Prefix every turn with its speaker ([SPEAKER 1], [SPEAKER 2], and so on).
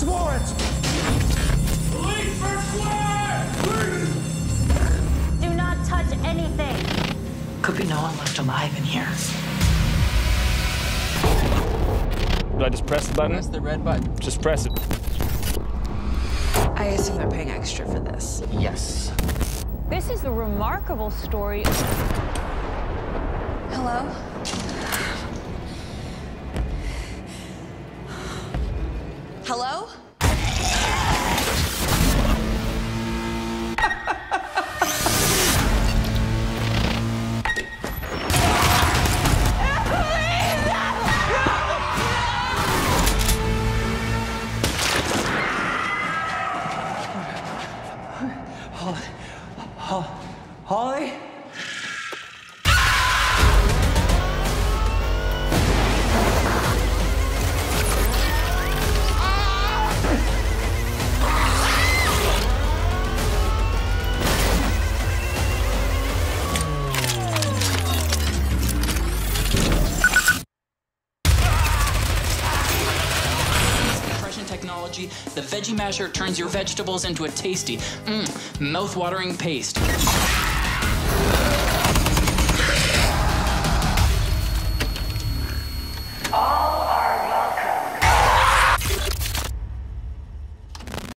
[SPEAKER 1] warrant!
[SPEAKER 2] Police for swat!
[SPEAKER 3] Do not touch anything.
[SPEAKER 4] Could be no one left alive in here.
[SPEAKER 5] Do I just press the button?
[SPEAKER 6] Press the red button.
[SPEAKER 5] Just press it.
[SPEAKER 7] I assume they're paying extra for this.
[SPEAKER 6] Yes.
[SPEAKER 3] This is a remarkable story.
[SPEAKER 7] Hello? Hello?
[SPEAKER 1] Holly?
[SPEAKER 6] Technology, the veggie masher turns your vegetables into a tasty, mouth-watering paste.